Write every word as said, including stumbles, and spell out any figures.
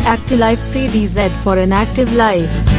Actilife C D Z for an active life.